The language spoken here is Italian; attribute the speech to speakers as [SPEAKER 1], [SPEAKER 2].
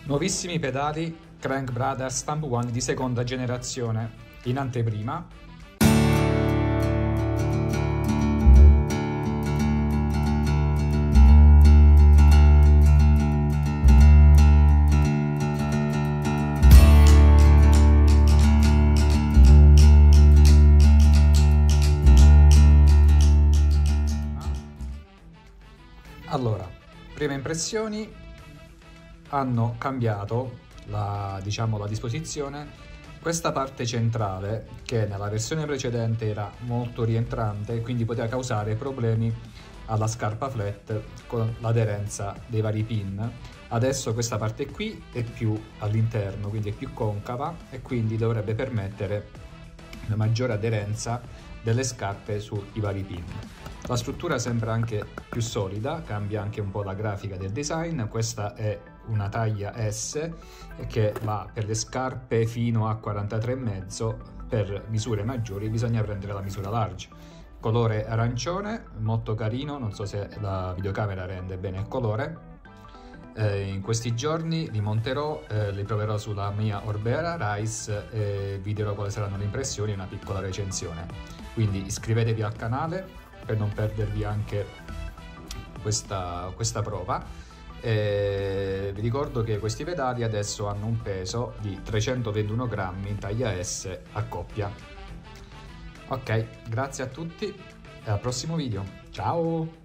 [SPEAKER 1] Nuovissimi pedali Crank Brothers Stump One di seconda generazione in anteprima. Allora, prime impressioni: hanno cambiato la disposizione. Questa parte centrale, che nella versione precedente era molto rientrante, quindi poteva causare problemi alla scarpa flat con l'aderenza dei vari pin. Adesso questa parte qui è più all'interno, quindi è più concava, e quindi dovrebbe permettere una maggiore aderenza delle scarpe sui vari pin. La struttura sembra anche più solida, cambia anche un po' la grafica del design. Questa è una taglia S che va per le scarpe fino a 43,5, per misure maggiori bisogna prendere la misura large. Colore arancione, molto carino, non so se la videocamera rende bene il colore. In questi giorni li monterò, li proverò sulla mia Orbera Rise e vi dirò quali saranno le impressioni e una piccola recensione. Quindi iscrivetevi al canale per non perdervi anche questa prova. Vi ricordo che questi pedali adesso hanno un peso di 321 grammi in taglia S a coppia. Ok, grazie a tutti e al prossimo video. Ciao!